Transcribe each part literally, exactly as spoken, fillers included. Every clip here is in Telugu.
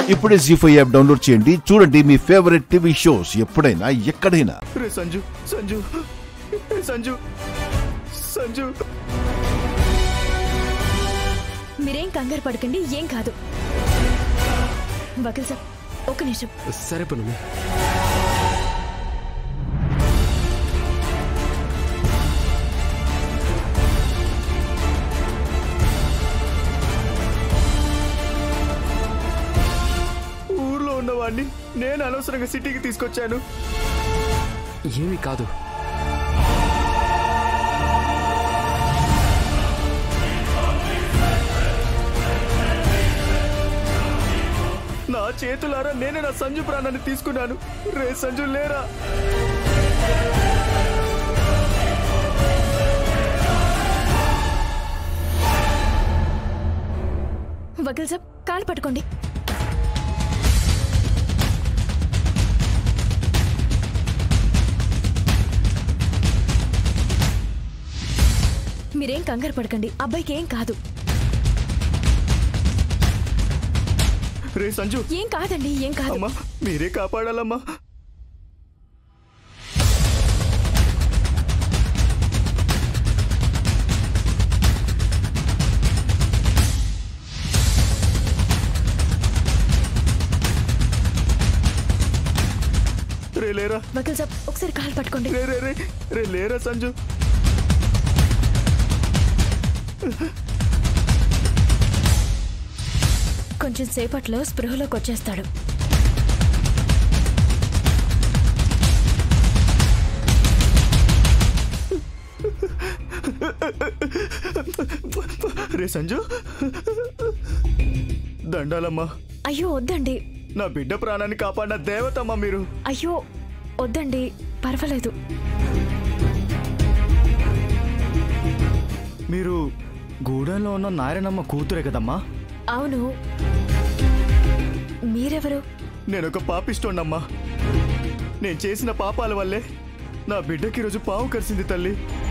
ఇప్పుడే జీ ఫైవ్ యాప్ డౌన్లోడ్ చేయండి, చూడండి మీ ఫేవరెట్ టీవీ షోస్ ఎప్పుడైనా ఎక్కడైనా. రే సంజు సంజు సంజు సంజు మీరేం కంగారు పడకండి, ఏం కాదు. వకీల్ సాబ్ ఒక నిమిషం. సరే పనుమి. ఊర్లో ఉన్నవాడిని నేను అనవసరంగా సిటీకి తీసుకొచ్చాను. ఏమీ కాదు. నా చేతులారా నేనే నా సంజు ప్రాణాన్ని తీసుకున్నాను. రే సంజు లేరా? వకీల్ సాబ్ కాలు పట్టుకోండి. మీరేం కంగారు పడకండి, అబ్బాయికి ఏం కాదు. రే సంజు ఏం కాదండి, ఏం కాదు. అమ్మా మీరే కాపాడాలమ్మా. రే లేరా? వకీల్ సాబ్ ఒకసారి కాలు పట్టుకోండి. రే రే రే రే లేరా సంజు? కొంచెం సేపట్లో స్పృహలోకి వచ్చేస్తాడు. రే సంజు దండాలమ్మా. అయ్యో వద్దండి. నా బిడ్డ ప్రాణాన్ని కాపాడిన దేవతమ్మా మీరు. అయ్యో వద్దండి, పర్వాలేదు. మీరు గూడెంలో ఉన్న నారాయణమ్మ కూతురే కదమ్మా? అవును. మీరెవరు? నేను ఒక పాపిస్తోండమ్మా. నేను చేసిన పాపాల వల్లే నా బిడ్డకి ఈరోజు పాము కరిసింది తల్లి.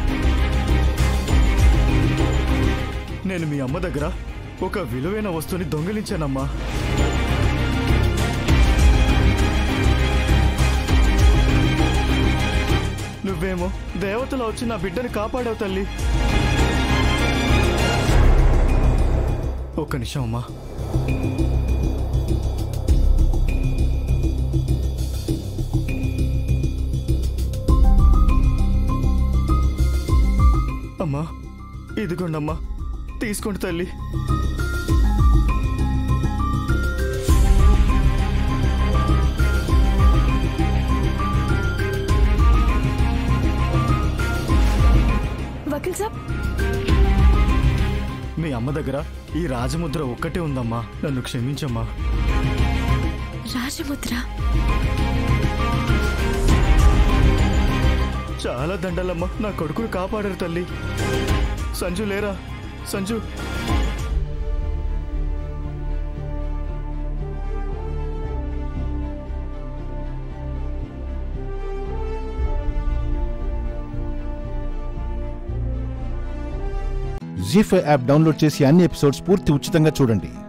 నేను మీ అమ్మ దగ్గర ఒక విలువైన వస్తువుని దొంగిలించానమ్మా. నువ్వేమో దేవతలో వచ్చి నా బిడ్డని కాపాడావు తల్లి. ఒక్క నిమిషం అమ్మా. అమ్మా ఇదిగోండమ్మా, తీసుకోండి తల్లి. వకీల్ సాబ్ మీ అమ్మ దగ్గర ఈ రాజముద్ర ఒక్కటే ఉందమ్మా, నన్ను క్షమించమ్మా. రాజముద్ర? చాలా దండలమ్మా, నా కొడుకును కాపాడారు తల్లి. సంజు లేరా? Sanju Zee five app download చేసి అన్ని ఎపిసోడ్స్ పూర్తి ఉచితంగా చూడండి.